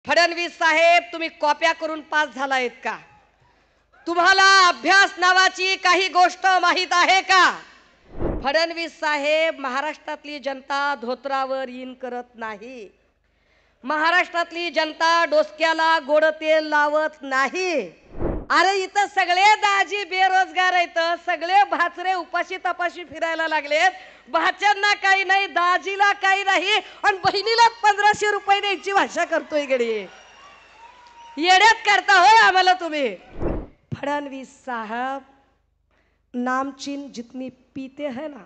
फडणवीस साहेब, तुम्ही कॉप्या करून पास झालायत का? तुम्हाला अभ्यास नावाची काही गोष्ट माहित आहे का? फडणवीस साहेब, महाराष्ट्रातली जनता धोत्रावर इन करत नाही. महाराष्ट्रातली जनता डोसक्याला गोड तेल लावत नाही. अरे इथं सगळे दाजी बेरोजगार आहेत, सगळे भाचरे उपाशी तपाशी फिरायला लागलेत. भाच्यांना काही नाही, दाजीला काही नाही, आणि बहिणीला 1500 रुपये द्यायची भाषा करतोय गडी. येड्यात करता होय आम्हाला तुम्ही. फडणवीस साहब, नामचीन जितनी पीते हैं ना,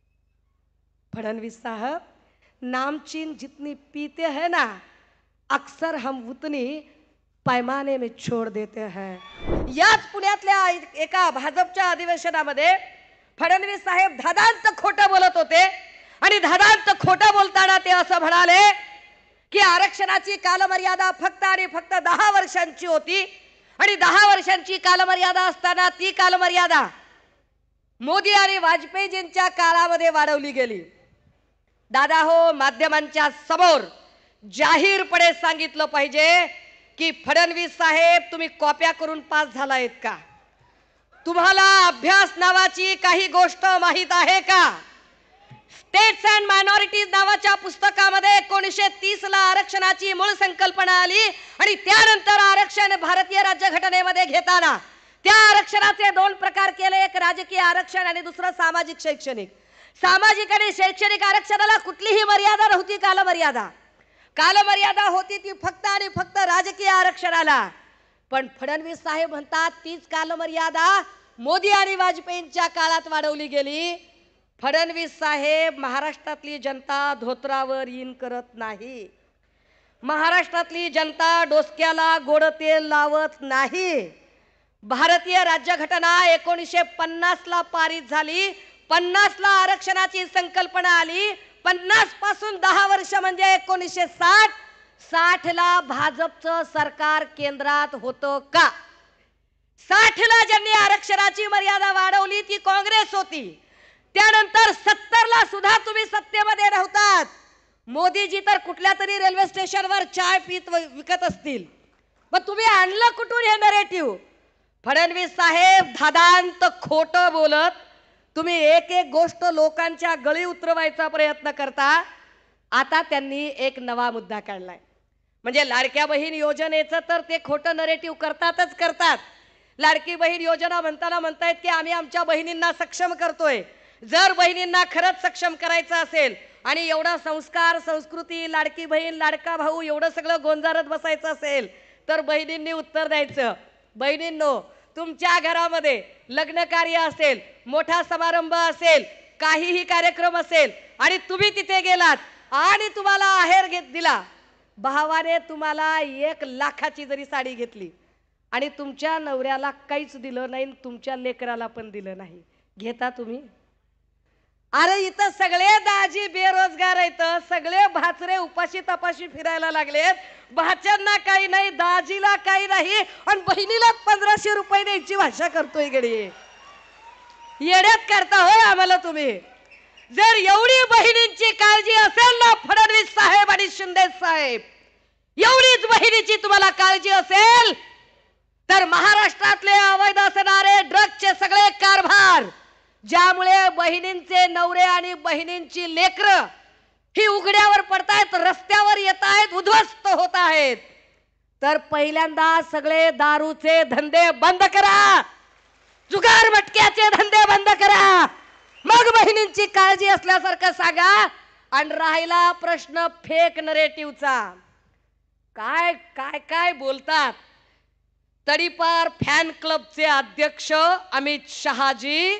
फडणवीस साहब, नामचीन जितनी पीते हैं ना, अक्सर हम उतनी पैमाने में छोड़ देते हैं. याच पुण्यातल्या एका भाजपच्या अधिवेशनामध्ये फडणवीस साहेब धादांत खोटं बोलत होते, आणि धादांत खोटं बोलताना ते असं म्हणाले की आरक्षणाची कालमर्यादा फक्त आणि फक्त 10 वर्षांची होती, आणि 10 वर्षांची कालमर्यादा असताना ती कालमर्यादा मोदी आणि वाजपेयीजींच्या काळामध्ये वाढवली गेली. दादा हो, माध्यमांच्या समोर जाहीरपणे सांगितलं पाहिजे की फडणवीस साहेब, तुम्ही कॉप्या करून पास झालायत का? तुम्हाला अभ्यास नावाची काही गोष्ट माहित आहे का? स्टेट्स अँड मायनॉरिटीज नावाच्या पुस्तकामध्ये 1930 ला आरक्षणाची मूळ संकल्पना आली, आणि त्यानंतर आरक्षण भारतीय राज्यघटनेमध्ये घेताना त्या आरक्षणाचे 2 प्रकार केले. एक राजकीय आरक्षण आणि दुसरं सामाजिक शैक्षणिक. सामाजिक आणि शैक्षणिक आरक्षणाला कुठलीही मर्यादा नव्हती, कालमर्यादा. कालमर्यादा होती ती फक्त आणि फक्त राजकीय आरक्षणाला. पण फडणवीस साहेब म्हणतात तीच कालमर्यादा मोदी आणि वाजपेयींच्या काळात वाढवली गेली. फडणवीस साहेब, महाराष्ट्रातली जनता धोत्रावर इन करत नाही. महाराष्ट्रातली जनता डोसक्याला गोड तेल लावत नाही. भारतीय राज्यघटना 1950 ला पारित झाली. 50 ला आरक्षणाची संकल्पना आली. 50 पासून 10 वर्ष म्हणजे 1960. 60 ला भाजपचं सरकार केंद्रात होतं का? 60 ला ज्यांनी आरक्षणाची मर्यादा वाढवली ती काँग्रेस होती. त्यानंतर 70 ला सुद्धा तुम्ही सत्तेमध्ये नव्हतात. मोदीजी तर कुठल्या तरी रेल्वे स्टेशनवर चाय पीत विकत असतील. मग तुम्ही आणलं कुठून हे नरेटिव्ह? फडणवीस साहेब, धादांत खोटं बोलत तुम्ही एक एक गोष्ट लोकांच्या गळी उतरवायचा प्रयत्न करता. आता त्यांनी एक नवा मुद्दा काढलाय, म्हणजे लाडक्या बहीण योजनेचं तर ते खोटं नरेटिव्ह करतातच करतात. लाडकी बहीण योजना म्हणताना म्हणतायत की आम्ही आमच्या बहिणींना सक्षम करतोय. जर बहिणींना खरंच सक्षम करायचं असेल आणि एवढा संस्कार, संस्कृती, लाडकी बहीण, लाडका भाऊ एवढं सगळं गोंजारत बसायचं असेल तर बहिणींनी उत्तर द्यायचं. बहिणींनो, तुमच्या घरामध्ये लग्न कार्य असेल, मोठा समारंभ असेल, काहीही कार्यक्रम असेल, आणि तुम्ही तिथे गेलात आणि तुम्हाला आहेर घेत दिला, भावाने तुम्हाला 1 लाखाची जरी साडी घेतली आणि तुमच्या नवऱ्याला काहीच दिलं नाही, तुमच्या लेकराला पण दिलं नाही, घेता तुम्ही? अरे इथं सगळे दाजी बेरोजगार आहेत, सगळे भाचरे उपाशी तपाशी फिरायला लागलेत. भाच्यांना काही नाही, दाजीला काही नाही, आणि बहिणीला 1500 रुपये द्यायची भाषा करतोय गडी. येड्यात करता होय आम्हाला तुम्ही. जर एवढी बहिणींची काळजी असेल ना फडणवीस साहेब आणि शिंदे साहेब, एवढीच बहिणीची तुम्हाला काळजी असेल तर महाराष्ट्रातले अवैध असणारे ड्रग्सचे सगळे कारभार, ज्यामुळे बहिणींचे नवरे आणि बहिणींची लेकरं ही उघड्यावर पडतायत, रस्त्यावर येत आहेत, उद्ध्वस्त होत आहेत, तर पहिल्यांदा सगळे दारूचे धंदे बंद करा, जुगार मटक्याचे धंदे बंद करा, मग बहिणींची काळजी असल्यासारखं सांगा. आणि राहिला प्रश्न फेक नरेटिव्हचा, काय काय काय बोलतात. तडीपार फॅन क्लबचे अध्यक्ष अमित शहाजी,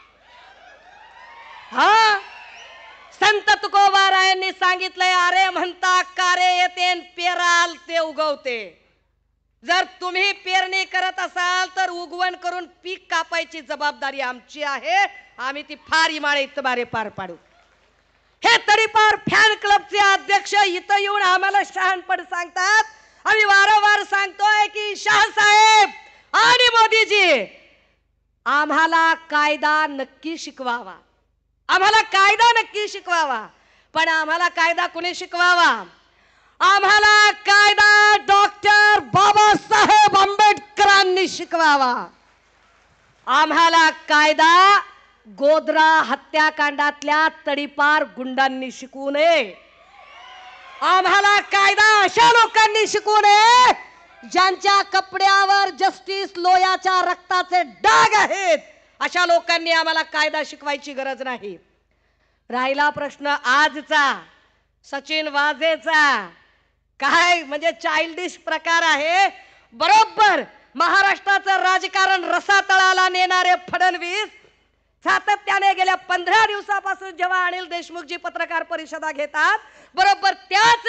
हा, संत तुकोबारायांनी सांगितलंय, अरे म्हणता कारे येते पेराल ते उगवते. जर तुम्ही पेरणी करत असाल तर उगवण करून पीक कापायची जबाबदारी आमची आहे. आम्ही ती फार इमाळे इतबारे पार पाडू. हे तडीपार फॅन क्लबचे अध्यक्ष इथं येऊन आम्हाला शहाणपण सांगतात. आम्ही वारंवार सांगतोय की शाह साहेब आणि मोदीजी, आम्हाला कायदा नक्की शिकवावा, आम्हाला कायदा नक्की शिकवावा. पण आम्हाला कायदा कुणी शिकवावा? आम्हाला कायदा डॉक्टर बाबासाहेब आंबेडकरांनी शिकवावा. आम्हाला कायदा गोधरा हत्याकांडातल्या तडीपार गुंडांनी शिकवू नये. आम्हाला कायदा अशा लोकांनी शिकवू नये ज्यांच्या कपड्यावर जस्टिस लोयाच्या रक्ताचे डाग आहेत. अशा लोकांनी आम्हाला कायदा शिकवायची गरज नाही. राहिला प्रश्न आजचा सचिन वाझेचा, काय म्हणजे चाइल्डिश प्रकार आहे. बरोबर महाराष्ट्राचं राजकारण रसातळाला नेणारे फडणवीस सातत्याने गेल्या 15 दिवसापासून जेव्हा अनिल देशमुखजी पत्रकार परिषदा घेतात, बरोबर त्याच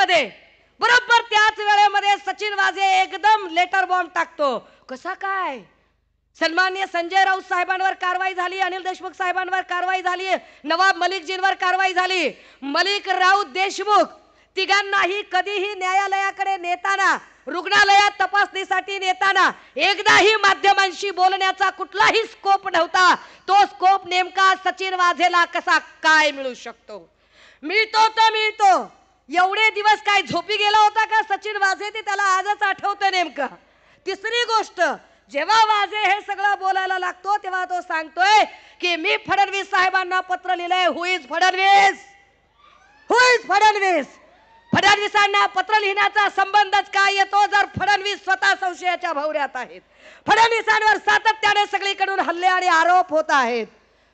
वेळेमध्ये सचिन वाझे एकदम लेटर बॉम्ब टाकतो. कसा काय? सन्माननीय संजय राऊत साहेबांवर कारवाई झाली, अनिल देशमुख साहेबांवर कारवाई झाली, नवाब मलिकजींवर कारवाई झाली. मलिक, राऊत, देशमुख तिघांनाही कधीही न्यायालयाकडे नेताना, रुग्णालयात तपासणीसाठी नेताना एकदाही माध्यमांशी बोलण्याचा कुठलाही स्कोप नव्हता. तो स्कोप नेमका सचिन वाझेला कसा काय मिळू शकतो? मिळतो तर मिळतो. एवढे दिवस काय झोपी गेला होता का सचिन वाझे? ते त्याला आजच आठवतं नेमकं. तिसरी गोष्ट, जेव्हा वाझे हे सगळं बोलायला लागतो तेव्हा तो सांगतोय की मी फडणवीस साहेबांना पत्र लिहिलंय. Who is Fadnavis? Who is Fadnavis? फडणवीसांना पत्र लिहिण्याचा संबंधच काय येतो जर फडणवीस स्वतः संशयाच्या भोवऱ्यात आहेत. फडणवीसांवर सातत्याने सगळीकडून हल्ले आणि आरोप होत आहेत.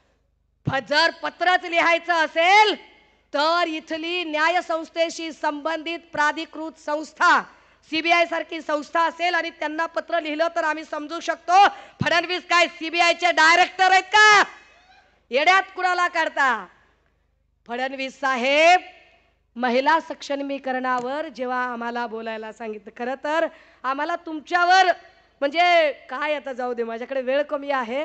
जर पत्रच लिहायचं असेल तर इथली न्याय संस्थेशी संबंधित प्राधिकृत संस्था, सीबीआय सारखी संस्था असेल आणि त्यांना पत्र लिहिलं तर आम्ही समजू शकतो. फडणवीस काय सीबीआयचे डायरेक्टर आहेत का? येड्यात कुणाला काढता? फडणवीस साहेब महिला सक्षमीकरणावर जेव्हा आम्हाला बोलायला सांगितलं, खरं तर आम्हाला तुमच्यावर म्हणजे काय, आता जाऊ दे, माझ्याकडे वेळ कमी आहे,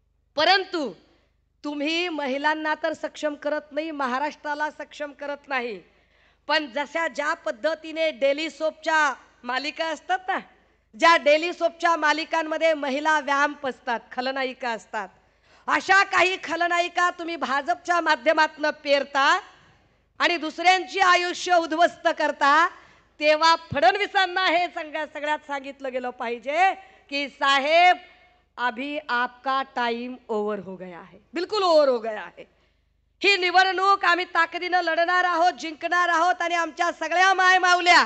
परंतु तुम्ही महिलांना तर सक्षम करत नाही, महाराष्ट्राला सक्षम करत नाही, पण ज्या पद्धतीने डेली सोपच्या मालिका असतात ना, ज्या डेली सोपच्या मालिकांमध्ये महिला व्यायाम असतात, खलनायिका असतात, अशा काही खलनायिका तुम्ही भाजपच्या माध्यमातून पेरता आणि दुसऱ्यांची आयुष्य उद्ध्वस्त करता. तेव्हा फडणवीसांना हे सगळ्यात सांगितलं गेलं पाहिजे की साहेब अभी आपका टाइम ओवर हो गया है, बिल्कुल ओवर हो गया है. ही निवडणूक आम्ही ताकदीनं लढणार आहोत, जिंकणार आहोत आणि आमच्या सगळ्या माय मावल्या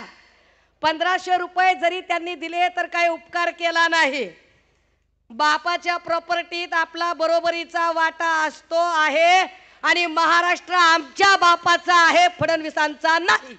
1500 रुपये जरी त्यांनी दिले तर काही उपकार केला नाही. बापाच्या प्रॉपर्टीत आपला बरोबरीचा वाटा असतो आहे आणि महाराष्ट्र आमच्या बापाचा आहे, फडणवीसांचा नाही.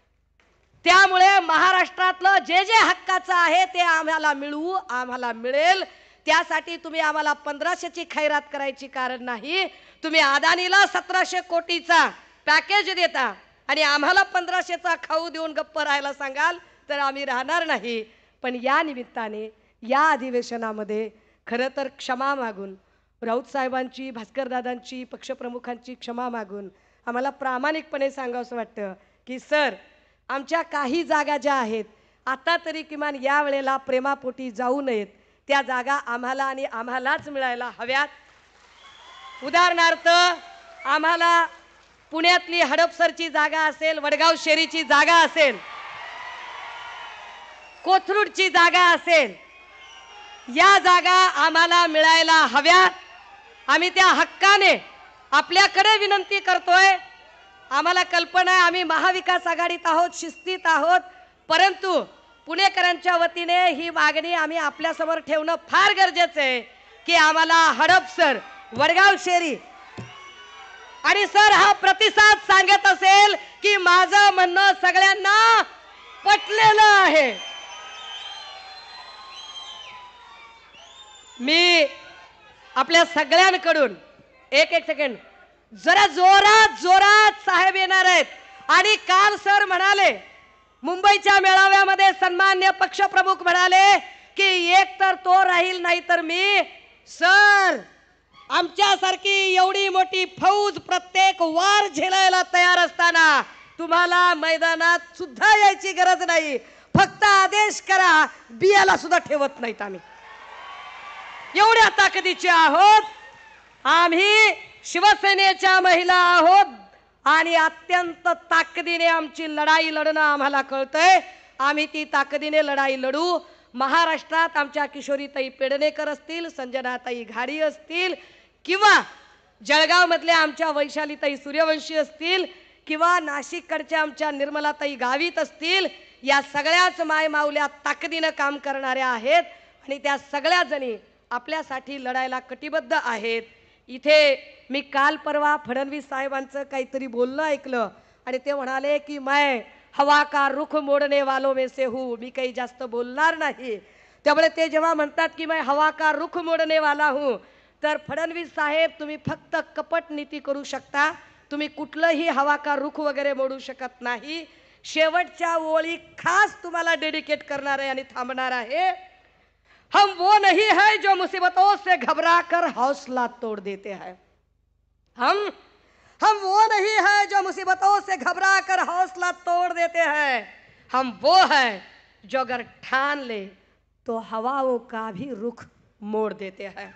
त्यामुळे महाराष्ट्रातलं जे जे हक्काचं आहे ते आम्हाला मिळवू, आम्हाला मिळेल. त्यासाठी तुम्ही आम्हाला 1500ची खैरात करायची कारण नाही. तुम्ही अदानीला 1700 कोटीचा पॅकेज देता आणि आम्हाला 1500चा खाऊ देऊन गप्प राहायला सांगाल तर आम्ही राहणार नाही. पण या निमित्ताने या अधिवेशनामध्ये खरं तर क्षमा मागून, राऊत साहेबांची, भास्करदादांची, पक्षप्रमुखांची क्षमा मागून आम्हाला प्रामाणिकपणे सांगावंसं वाटतं की सर, आमच्या काही जागा ज्या आहेत आता तरी किमान या वेळेला प्रेमापोटी जाऊ नयेत, त्या जागा आम्हाला आणि आम्हालाच मिळायला हव्यात. उदाहरणार्थ आम्हाला पुण्यातली हडपसरची जागा असेल, वडगाव शेरीची जागा असेल, कोथरूडची जागा असेल, या जागा आम्हाला मिळायला हव्यात. आम्ही त्या हक्काने आपल्याकडे विनंती करतोय. आम्हाला कल्पना आहे आम्ही महाविकास आघाडीत आहोत, शिस्तीत आहोत, परंतु पुणेकरांच्या वतीने ही मागणी आम्ही आपल्यासमोर ठेवणं फार गरजेचं आहे की आम्हाला हडपसर, वडगाव शेरी आणि सर हा प्रतिसाद सांगत असेल की माझं म्हणणं सगळ्यांना पटलेलं आहे. मी आपल्या सगळ्यांकडून एक सेकंड, जरा जोरात जोरात साहेब येणार आहेत. आणि काल सर म्हणाले मुंबईच्या मेळाव्यामध्ये, सन्मान्य पक्षप्रमुख म्हणाले की एक तर तो राहील नाही तर मी. सर, आमच्यासारखी एवढी मोठी फौज प्रत्येक वार झेलायला तयार असताना तुम्हाला मैदानात सुद्धा यायची गरज नाही. फक्त आदेश करा, बियाला सुद्धा ठेवत नाहीत. आम्ही एवढ्या ताकदीचे आहोत. आम्ही शिवसेनेच्या महिला आहोत, आणि अत्यंत ताकदीने आमची लढाई लढणं आम्हाला कळतंय. आम्ही ती ताकदीने लढाई लढू. महाराष्ट्रात आमच्या किशोरीताई पेडणेकर असतील, संजनाताई घाडी असतील, किंवा जळगाव मधल्या आमच्या वैशालीताई सूर्यवंशी असतील, किंवा नाशिककडच्या आमच्या निर्मलाताई गावित असतील, या सगळ्याच मायमाऊल्या ताकदीनं काम करणाऱ्या आहेत आणि त्या सगळ्या जणी आपल्यासाठी लढायला कटिबद्ध आहेत. इथे मी काल परवा फडणवीस साहेबांचं काहीतरी बोलणं ऐकलं आणि ते म्हणाले की मैं हवा का रुख मोडने वालों में से हूँ. मी काही जास्त बोलणार नाही. त्यामुळे ते जेव्हा म्हणतात की मैं हवा का रुख मोडने वाला हूँ, तर फडणवीस साहेब तुम्ही फक्त कपट नीती करू शकता, तुम्ही कुठलंही हवा का रुख वगैरे मोडू शकत नाही. शेवटच्या ओळी खास तुम्हाला डेडिकेट करणार आहे आणि थांबणार आहे. हम वो नहीं है जो मुसीबतों से घबरा कर हौसला तोड़ देते हैं. हम वो नहीं है जो मुसीबतों से घबरा कर हौसला तोड़ देते हैं. हम वो है जो अगर ठान ले तो हवाओं का भी रुख मोड़ देते हैं.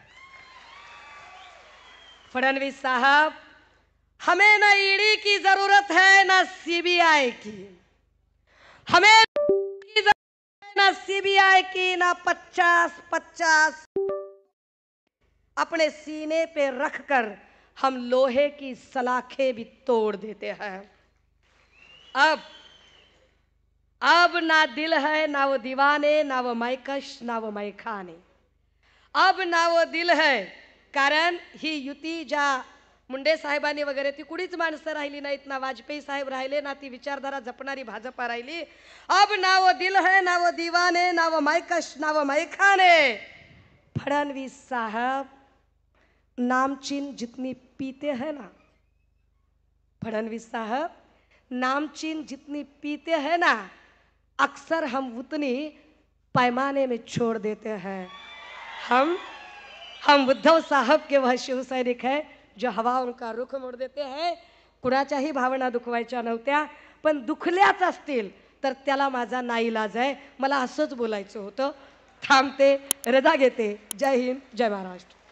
फडणवीस साहब, हमें न ईडी की जरूरत है न सीबीआई की. हमें ना सीबीआई की, ना 50-50 अपने सीने पे रखकर हम लोहे की सलाखें भी तोड़ देते हैं. अब ना दिल है, ना वो दीवाने, ना वो मैकश, ना वो मैखाने. अब ना वो दिल है, कारण ही युती ज्या मुंडे साहेबांनी वगैरे ती कुणीच माणसं राहिली नाहीत ना. वाजपेयी साहेब राहिले ना, ती विचारधारा जपणारी भाजपा राहिली. अब ना वो दिल है, ना वो दीवाने, ना वो मैकश, ना वो मैखाने. फडणवीस साहब, नामचीन जितनी पीते हैं ना, फडणवीस साहब, नामचीन जितनी पीते हैं ना, अक्सर हम उतनी पैमाने में छोड़ देते हैं. हम उद्धव साहब के वह शिवसैनिक है जो हवाओं का रुख मोड देते हैं. कुणाच्याही भावना दुखवायच्या नव्हत्या, पण दुखल्याच असतील तर त्याला माझा नाईलाज आहे. मला असंच बोलायचं होतं. थांबते, रजा घेते. जय हिंद, जय महाराष्ट्र.